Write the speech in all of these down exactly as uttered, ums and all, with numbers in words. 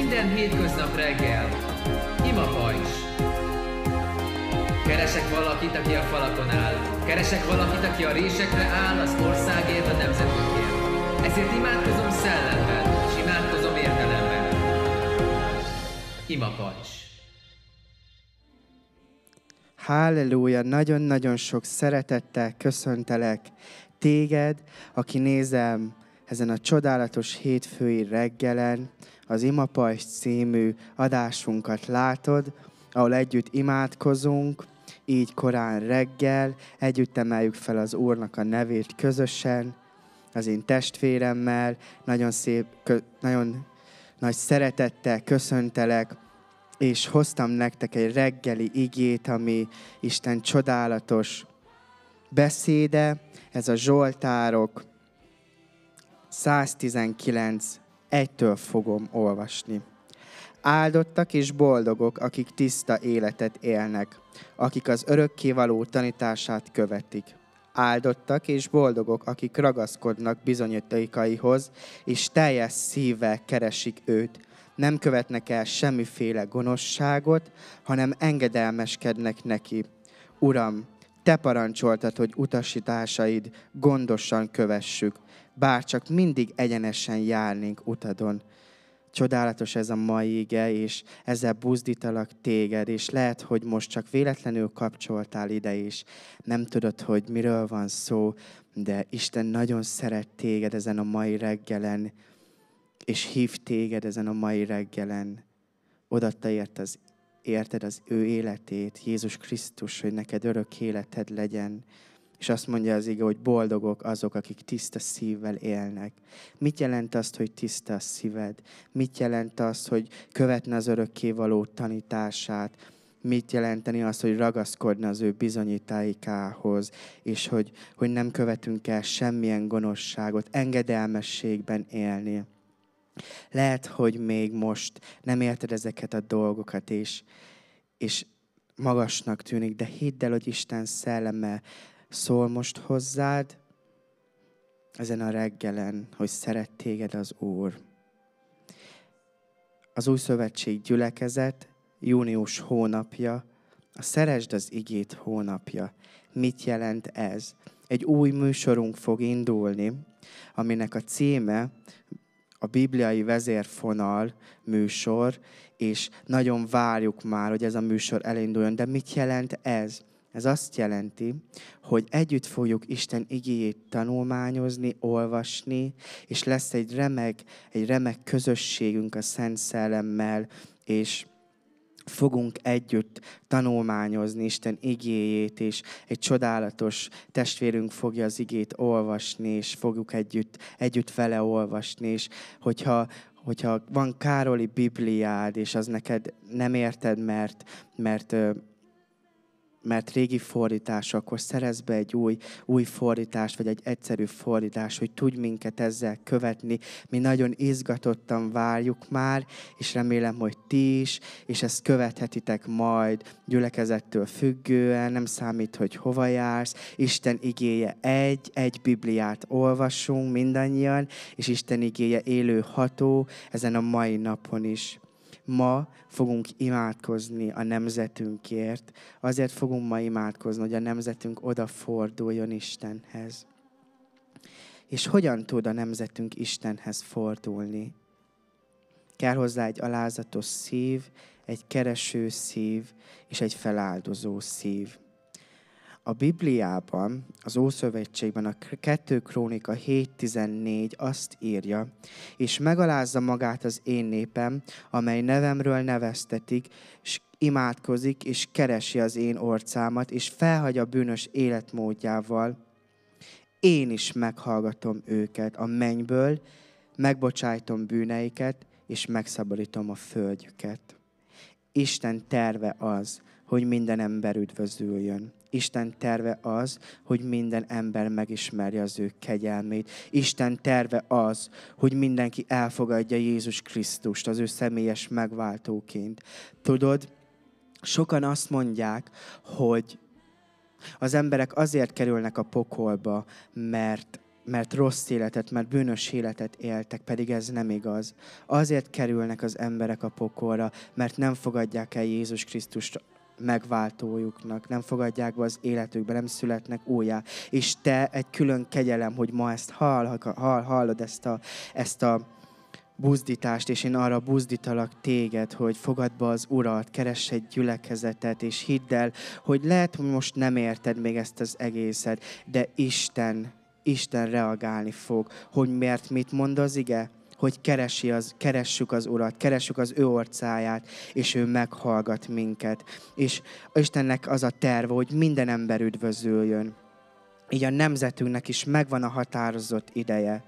Minden hétköznap reggel. Imapajzs. Keresek valakit, aki a falakon áll. Keresek valakit, aki a résekre áll, az országért, a nemzetünkért. Ezért imádkozom szellemben, és imádkozom értelemmel. Imapajzs. Halleluja! Nagyon-nagyon sok szeretettel köszöntelek téged, aki nézem ezen a csodálatos hétfői reggelen, az Imapajzs című adásunkat látod, ahol együtt imádkozunk, így korán reggel, együtt emeljük fel az Úrnak a nevét közösen, az én testvéremmel, nagyon szép, kö, nagyon nagy szeretettel köszöntelek, és hoztam nektek egy reggeli igét, ami Isten csodálatos beszéde, ez a Zsoltárok száztizenkilenc, egytől fogom olvasni. Áldottak és boldogok, akik tiszta életet élnek, akik az örökkévaló tanítását követik. Áldottak és boldogok, akik ragaszkodnak bizonyítékaihoz, és teljes szívvel keresik őt. Nem követnek el semmiféle gonoszságot, hanem engedelmeskednek neki. Uram, te parancsoltad, hogy utasításaid gondosan kövessük, bár csak mindig egyenesen járnénk utadon. Csodálatos ez a mai ige, és ezzel buzdítalak téged, és lehet, hogy most csak véletlenül kapcsoltál ide is. Nem tudod, hogy miről van szó, de Isten nagyon szeret téged ezen a mai reggelen, és hív téged ezen a mai reggelen. Odatta ért az, érted az ő életét, Jézus Krisztus, hogy neked örök életed legyen. És azt mondja az ige, hogy boldogok azok, akik tiszta szívvel élnek. Mit jelent azt, hogy tiszta a szíved? Mit jelent azt, hogy követne az örökkévaló tanítását? Mit jelenteni azt, hogy ragaszkodna az ő bizonyítékához, és hogy, hogy nem követünk el semmilyen gonoszságot, engedelmességben élni? Lehet, hogy még most nem érted ezeket a dolgokat, és, és magasnak tűnik, de hidd el, hogy Isten szelleme szól most hozzád ezen a reggelen, hogy szeret téged az Úr. Az Új Szövetség gyülekezet, június hónapja, a Szeresd az igét hónapja. Mit jelent ez? Egy új műsorunk fog indulni, aminek a címe a bibliai vezérfonal műsor, és nagyon várjuk már, hogy ez a műsor elinduljon. De mit jelent ez? Ez azt jelenti, hogy együtt fogjuk Isten igéjét tanulmányozni, olvasni, és lesz egy remek, egy remek közösségünk a Szent Szellemmel, és fogunk együtt tanulmányozni Isten igéjét, és egy csodálatos testvérünk fogja az igét olvasni, és fogjuk együtt, együtt vele olvasni, és hogyha, hogyha van Károli Bibliád, és az neked nem érted, mert, mert mert régi fordítás, akkor szerezz be egy új, új fordítást, vagy egy egyszerű fordítás, hogy tudj minket ezzel követni. Mi nagyon izgatottan várjuk már, és remélem, hogy ti is, és ezt követhetitek majd gyülekezettől függően, nem számít, hogy hova jársz. Isten igéje egy, egy Bibliát olvasunk mindannyian, és Isten igéje élő ható ezen a mai napon is. Ma fogunk imádkozni a nemzetünkért. Azért fogunk ma imádkozni, hogy a nemzetünk odaforduljon Istenhez. És hogyan tud a nemzetünk Istenhez fordulni? Kell hozzá egy alázatos szív, egy kereső szív és egy feláldozó szív. A Bibliában, az Ószövetségben a kettő Krónika hét tizennégy azt írja, és megalázza magát az én népem, amely nevemről neveztetik, és imádkozik, és keresi az én orcámat, és felhagy a bűnös életmódjával. Én is meghallgatom őket a mennyből, megbocsájtom bűneiket, és megszabadítom a földjüket. Isten terve az, hogy minden ember üdvözüljön. Isten terve az, hogy minden ember megismerje az ő kegyelmét. Isten terve az, hogy mindenki elfogadja Jézus Krisztust az ő személyes megváltóként. Tudod, sokan azt mondják, hogy az emberek azért kerülnek a pokolba, mert mert rossz életet, mert bűnös életet éltek, pedig ez nem igaz. Azért kerülnek az emberek a pokolra, mert nem fogadják el Jézus Krisztust megváltójuknak, nem fogadják be az életükbe, nem születnek újjá. És te egy külön kegyelem, hogy ma ezt hall, hall, hallod, ezt a, ezt a buzdítást, és én arra buzdítalak téged, hogy fogadd be az Urat, keress egy gyülekezetet, és hidd el, hogy lehet, hogy most nem érted még ezt az egészet, de Isten, Isten reagálni fog, hogy miért mit mond az ige? Hogy keresi az, keressük az Urat, keressük az ő orcáját, és ő meghallgat minket. És Istennek az a terve, hogy minden ember üdvözüljön. Így a nemzetünknek is megvan a határozott ideje.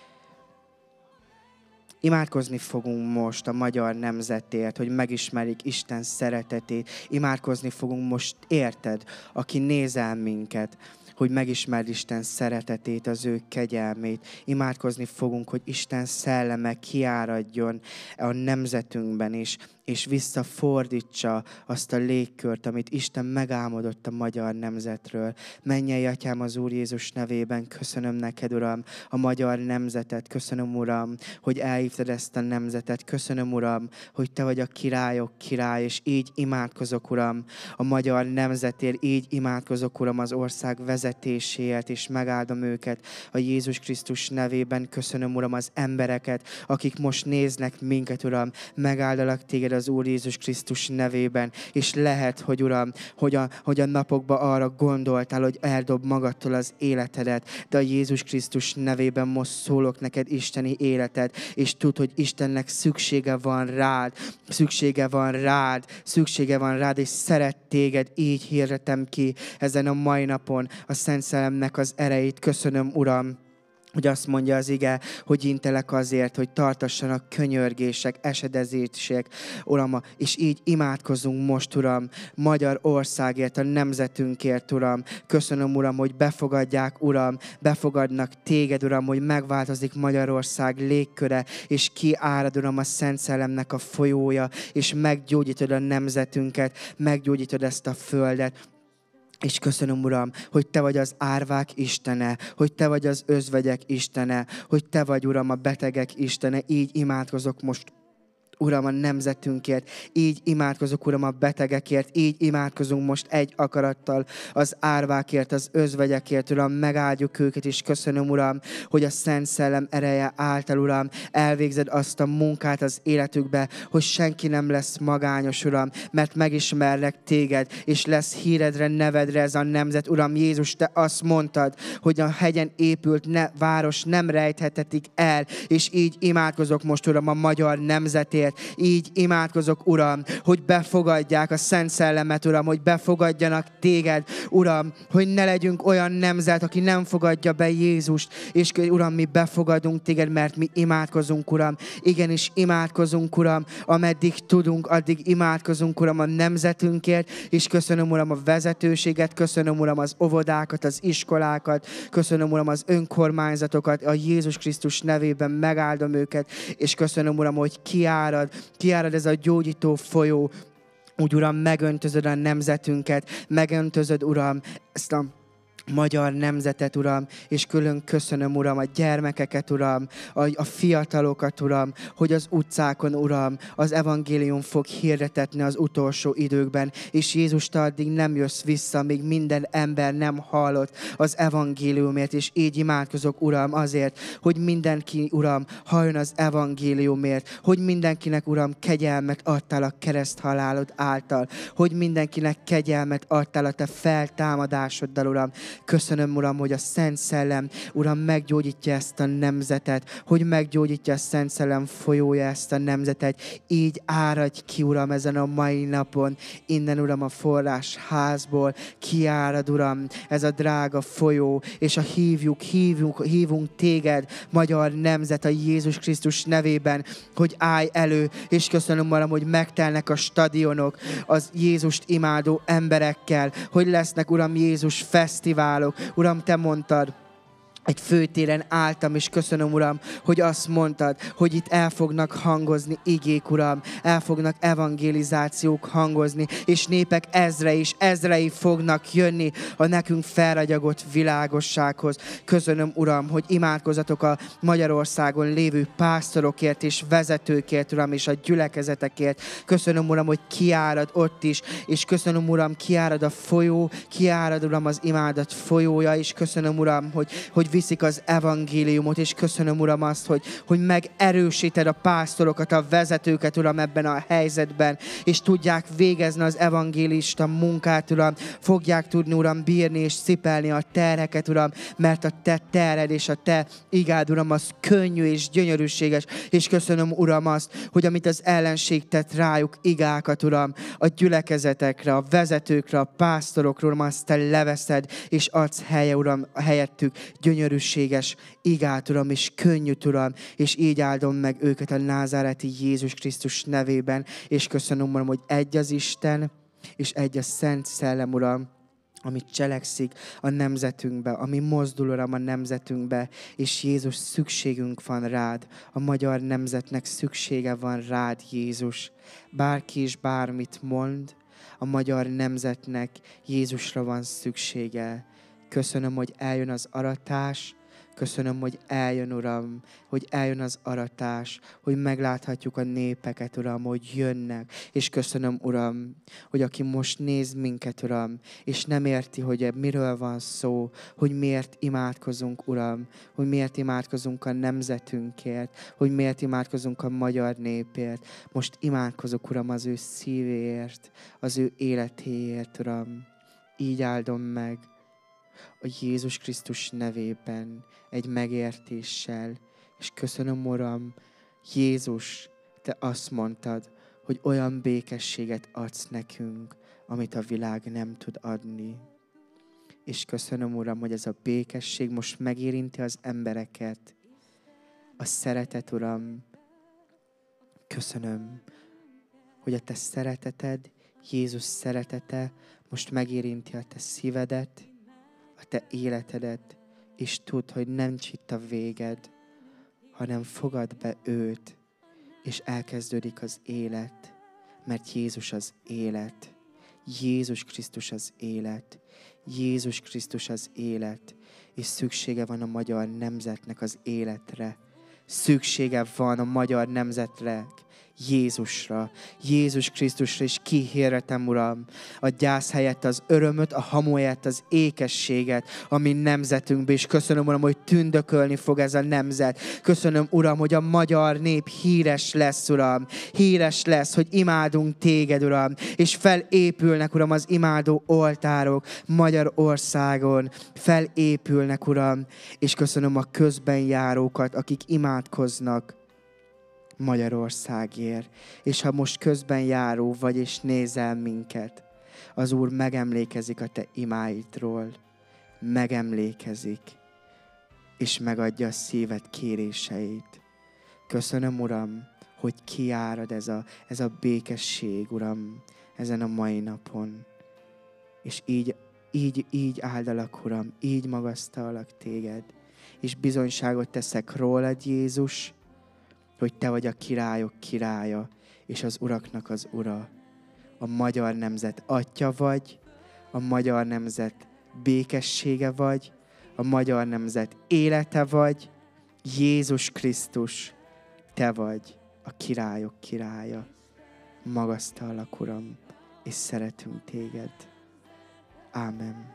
Imádkozni fogunk most a magyar nemzetért, hogy megismerjék Isten szeretetét. Imádkozni fogunk most érted, aki nézel minket, hogy megismerd Isten szeretetét, az ő kegyelmét. Imádkozni fogunk, hogy Isten szelleme kiáradjon a nemzetünkben is, és visszafordítsa azt a légkört, amit Isten megálmodott a magyar nemzetről. Mennyei Atyám, az Úr Jézus nevében köszönöm neked, Uram, a magyar nemzetet. Köszönöm, Uram, hogy elhívtad ezt a nemzetet. Köszönöm, Uram, hogy te vagy a királyok király, és így imádkozok, Uram, a magyar nemzetért, így imádkozok, Uram, az ország vezetéséért, és megáldom őket a Jézus Krisztus nevében. Köszönöm, Uram, az embereket, akik most néznek minket, Uram, megáldalak téged az Úr Jézus Krisztus nevében, és lehet, hogy Uram, hogy a, hogy a napokban arra gondoltál, hogy eldob magadtól az életedet, de a Jézus Krisztus nevében most szólok neked isteni életed, és tudd, hogy Istennek szüksége van rád, szüksége van rád, szüksége van rád, és szeret téged, így hirdetem ki ezen a mai napon a Szent Szellemnek az erejét. Köszönöm, Uram, hogy azt mondja az ige, hogy intelek azért, hogy tartassanak könyörgések, esedezések, Uram, és így imádkozunk most, Uram, Magyarországért, a nemzetünkért, Uram. Köszönöm, Uram, hogy befogadják, Uram, befogadnak téged, Uram, hogy megváltozik Magyarország légköre, és kiárad, Uram, a Szent Szellemnek a folyója, és meggyógyítod a nemzetünket, meggyógyítod ezt a földet. És köszönöm, Uram, hogy te vagy az árvák istene, hogy te vagy az özvegyek istene, hogy te vagy, Uram, a betegek istene. Így imádkozok most, Uram, a nemzetünkért, így imádkozok, Uram, a betegekért, így imádkozunk most egy akarattal az árvákért, az özvegyekért, Uram, megáldjuk őket, és köszönöm, Uram, hogy a Szent Szellem ereje által, Uram, elvégzed azt a munkát az életükbe, hogy senki nem lesz magányos, Uram, mert megismerlek téged, és lesz híredre, nevedre ez a nemzet. Uram Jézus, te azt mondtad, hogy a hegyen épült ne, város nem rejthetetik el, és így imádkozok most, Uram, a magyar nemzetért. Így imádkozok, Uram, hogy befogadják a Szent Szellemet, Uram, hogy befogadjanak téged, Uram, hogy ne legyünk olyan nemzet, aki nem fogadja be Jézust, és Uram, mi befogadunk téged, mert mi imádkozunk, Uram. Igenis imádkozunk, Uram, ameddig tudunk, addig imádkozunk, Uram, a nemzetünkért, és köszönöm, Uram, a vezetőséget, köszönöm, Uram, az óvodákat, az iskolákat, köszönöm, Uram, az önkormányzatokat, a Jézus Krisztus nevében megáldom őket, és köszönöm, Uram, hogy kiárad, kiárad ez a gyógyító folyó. Úgy, Uram, megöntözöd a nemzetünket, megöntözöd, Uram, ezt a magyar nemzetet, Uram, és külön köszönöm, Uram, a gyermekeket, Uram, a, a fiatalokat, Uram, hogy az utcákon, Uram, az evangélium fog hirdetetni az utolsó időkben, és Jézus, te addig nem jössz vissza, míg minden ember nem hallott az evangéliumért, és így imádkozok, Uram, azért, hogy mindenki, Uram, halljon az evangéliumért, hogy mindenkinek, Uram, kegyelmet adtál a kereszthalálod által, hogy mindenkinek kegyelmet adtál a te feltámadásoddal, Uram. Köszönöm, Uram, hogy a Szent Szellem, Uram, meggyógyítja ezt a nemzetet, hogy meggyógyítja a Szent Szellem folyója ezt a nemzetet. Így áradj ki, Uram, ezen a mai napon, innen, Uram, a forrásházból kiárad, Uram, ez a drága folyó, és a hívjuk, hívjuk, hívunk téged, magyar nemzet, a Jézus Krisztus nevében, hogy állj elő, és köszönöm, Uram, hogy megtelnek a stadionok az Jézust imádó emberekkel, hogy lesznek, Uram, Jézus fesztiválok. Uram, te mondtad, egy főtéren álltam, és köszönöm, Uram, hogy azt mondtad, hogy itt el fognak hangozni igék, Uram, el fognak evangelizációk hangozni, és népek ezre is, ezrei fognak jönni a nekünk felragyagott világossághoz. Köszönöm, Uram, hogy imádkozatok a Magyarországon lévő pásztorokért és vezetőkért, Uram, és a gyülekezetekért. Köszönöm, Uram, hogy kiárad ott is, és köszönöm, Uram, kiárad a folyó, kiárad, Uram, az imádat folyója, és köszönöm, Uram, hogy, hogy viszik az evangéliumot, és köszönöm, Uram, azt, hogy, hogy megerősíted a pásztorokat, a vezetőket, Uram, ebben a helyzetben, és tudják végezni az evangélista munkát, Uram, fogják tudni, Uram, bírni és cipelni a terheket, Uram, mert a Te terhed és a Te igád, Uram, az könnyű és gyönyörűséges, és köszönöm, Uram, azt, hogy amit az ellenség tett rájuk igákat, Uram, a gyülekezetekre, a vezetőkre, a pásztorokra, Uram, azt Te leveszed, és adsz helye, Uram, helyettük gyönyörűséges igát, Uram, és könnyű, Uram, és így áldom meg őket a názáreti Jézus Krisztus nevében, és köszönöm, Uram, hogy egy az Isten, és egy a Szent Szellem, Uram, amit cselekszik a nemzetünkbe, ami mozdul, Uram, a nemzetünkbe, és Jézus, szükségünk van rád. A magyar nemzetnek szüksége van rád, Jézus. Bárki is bármit mond, a magyar nemzetnek Jézusra van szüksége. Köszönöm, hogy eljön az aratás, köszönöm, hogy eljön, Uram, hogy eljön az aratás, hogy megláthatjuk a népeket, Uram, hogy jönnek. És köszönöm, Uram, hogy aki most néz minket, Uram, és nem érti, hogy miről van szó, hogy miért imádkozunk, Uram, hogy miért imádkozunk a nemzetünkért, hogy miért imádkozunk a magyar népért. Most imádkozok, Uram, az ő szívéért, az ő életéért, Uram. Így áldom meg a Jézus Krisztus nevében egy megértéssel. És köszönöm, Uram, Jézus, Te azt mondtad, hogy olyan békességet adsz nekünk, amit a világ nem tud adni. És köszönöm, Uram, hogy ez a békesség most megérinti az embereket. A szeretet, Uram, köszönöm, hogy a Te szereteted, Jézus szeretete most megérinti a Te szívedet, a Te életedet, és tudd, hogy nem itt a véged, hanem fogad be őt, és elkezdődik az élet, mert Jézus az élet. Jézus Krisztus az élet. Jézus Krisztus az élet, és szüksége van a magyar nemzetnek az életre. Szüksége van a magyar nemzetre, Jézusra, Jézus Krisztusra, és kihirdetem, Uram, a gyász helyett az örömöt, a hamu helyett az ékességet a mi nemzetünkbe, és köszönöm, Uram, hogy tündökölni fog ez a nemzet. Köszönöm, Uram, hogy a magyar nép híres lesz, Uram, híres lesz, hogy imádunk Téged, Uram, és felépülnek, Uram, az imádó oltárok Magyarországon, felépülnek, Uram, és köszönöm a közben járókat, akik imádkoznak Magyarországért. És ha most közben járó vagy, és nézel minket, az Úr megemlékezik a Te imáidról, megemlékezik, és megadja a szíved kéréseit. Köszönöm, Uram, hogy kiárad ez a, ez a békesség, Uram, ezen a mai napon. És így, így, így áldalak, Uram, így magasztalak Téged, és bizonyságot teszek rólad, Jézus, hogy Te vagy a királyok királya, és az uraknak az ura. A magyar nemzet atya vagy, a magyar nemzet békessége vagy, a magyar nemzet élete vagy, Jézus Krisztus, Te vagy a királyok királya. Magasztallak, Uram, és szeretünk Téged. Ámen.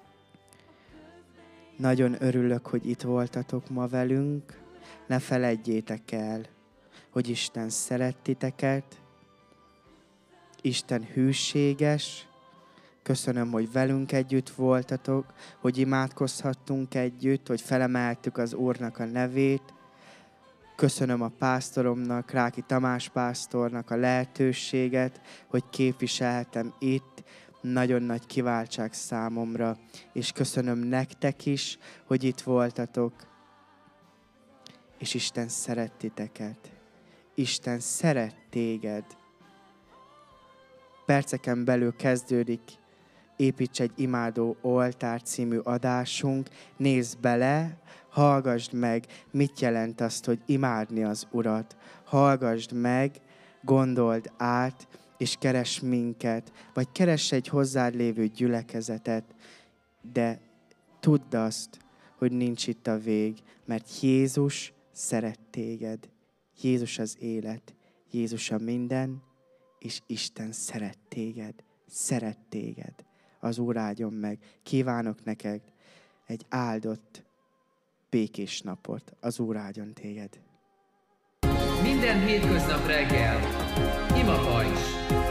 Nagyon örülök, hogy itt voltatok ma velünk. Ne feledjétek el, hogy Isten szeret titeket, Isten hűséges. Köszönöm, hogy velünk együtt voltatok, hogy imádkozhattunk együtt, hogy felemeltük az Úrnak a nevét. Köszönöm a pásztoromnak, Ráki Tamás pásztornak a lehetőséget, hogy képviselhetem itt. Nagyon nagy kiváltság számomra, és köszönöm nektek is, hogy itt voltatok. És Isten szeret titeket. Isten szeret téged. Perceken belül kezdődik Építs egy imádó oltár című adásunk. Nézd bele, hallgasd meg, mit jelent azt, hogy imádni az Urat. Hallgasd meg, gondold át, és keres minket, vagy keres egy hozzád lévő gyülekezetet, de tudd azt, hogy nincs itt a vég, mert Jézus szeret téged. Jézus az élet, Jézus a minden, és Isten szeret téged, szeret téged. Az Úr áldjon meg. Kívánok neked egy áldott, békés napot. Az Úr áldjon téged. Minden hétköznap reggel, imapajzs.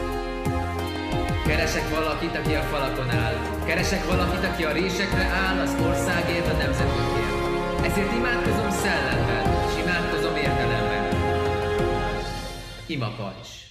Keresek valakit, aki a falakon áll. Keresek valakit, aki a résekre áll, az országért, a nemzetükért. Ezért imádkozom szellemben, és imádkozom értelemben. Imapajzs.